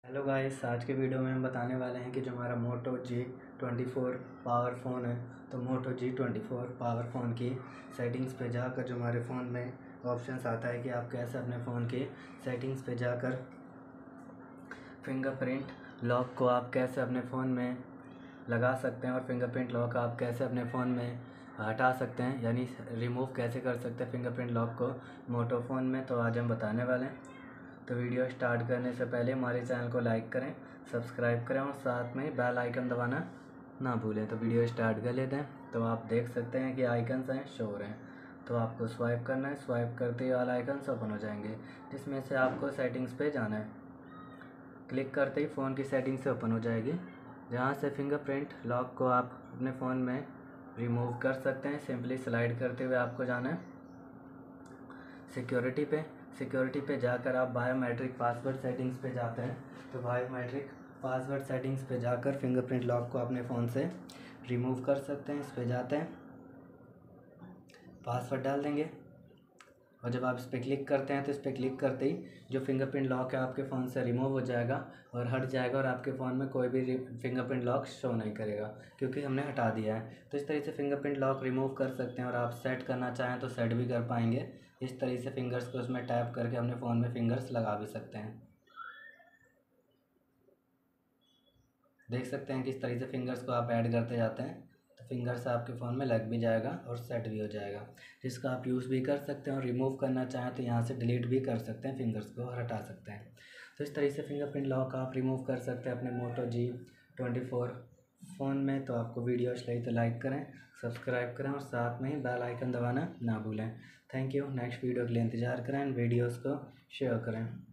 Hello guys, आज के video में हम बताने वाले हैं कि जो हमारा मोटो G24 पावर फ़ोन है, तो मोटो G24 पावर फ़ोन की सेटिंग्स पे जाकर जो हमारे फ़ोन में ऑप्शंस आता है कि आप कैसे अपने फ़ोन की सेटिंग्स पे जाकर फिंगरप्रिंट लॉक को आप कैसे अपने फ़ोन में लगा सकते हैं और फिंगरप्रिंट लॉक आप कैसे अपने फ़ोन में हटा सकते हैं, यानी रिमूव कैसे कर सकते हैं फिंगरप्रिंट लॉक को मोटो फ़ोन में। तो आज हम बताने वाले हैं। तो वीडियो स्टार्ट करने से पहले हमारे चैनल को लाइक करें, सब्सक्राइब करें और साथ में बेल आइकन दबाना ना भूलें। तो वीडियो स्टार्ट कर लेते हैं। तो आप देख सकते हैं कि आइकन्स हैं, शो हो रहे हैं। तो आपको स्वाइप करना है, स्वाइप करते ही वाला आइकन्स ओपन हो जाएंगे, जिसमें से आपको सेटिंग्स पे जाना है। क्लिक करते ही फ़ोन की सेटिंग्स से ओपन हो जाएगी, जहाँ से फिंगरप्रिंट लॉक को आप अपने फ़ोन में रिमूव कर सकते हैं। सिंपली स्लाइड करते हुए आपको जाना है सिक्योरिटी पे जाकर आप बायोमेट्रिक पासवर्ड सेटिंग्स पे जाते हैं। तो बायोमेट्रिक पासवर्ड सेटिंग्स पे जाकर फिंगरप्रिंट लॉक को अपने फ़ोन से रिमूव कर सकते हैं। इस पे जाते हैं, पासवर्ड डाल देंगे और जब आप इस पर क्लिक करते हैं तो इस पर क्लिक करते ही जो फिंगरप्रिंट लॉक है आपके फ़ोन से रिमूव हो जाएगा और हट जाएगा, और आपके फ़ोन में कोई भी फिंगरप्रिंट लॉक शो नहीं करेगा, क्योंकि हमने हटा दिया है। तो इस तरीके से फिंगरप्रिंट लॉक रिमूव कर सकते हैं, और आप सेट करना चाहें तो सेट भी कर पाएंगे। इस तरीके से फिंगर्स को उसमें टैप करके अपने फ़ोन में फिंगर्स लगा भी सकते हैं। देख सकते हैं कि इस तरीके से फिंगर्स को आप ऐड करते जाते हैं तो फिंगर्स आपके फ़ोन में लग भी जाएगा और सेट भी हो जाएगा, जिसका आप यूज़ भी कर सकते हैं। और रिमूव करना चाहें तो यहाँ से डिलीट भी कर सकते हैं, फिंगर्स को हटा सकते हैं। तो इस तरीके से फिंगरप्रिंट लॉक आप रिमूव कर सकते हैं अपने मोटो G24 फ़ोन में। तो आपको वीडियो अच्छी लगी तो लाइक करें, सब्सक्राइब करें और साथ में ही बेल आइकन दबाना ना भूलें। Thank you. नेक्स्ट वीडियो के लिए इंतज़ार करें, वीडियोज़ को शेयर करें।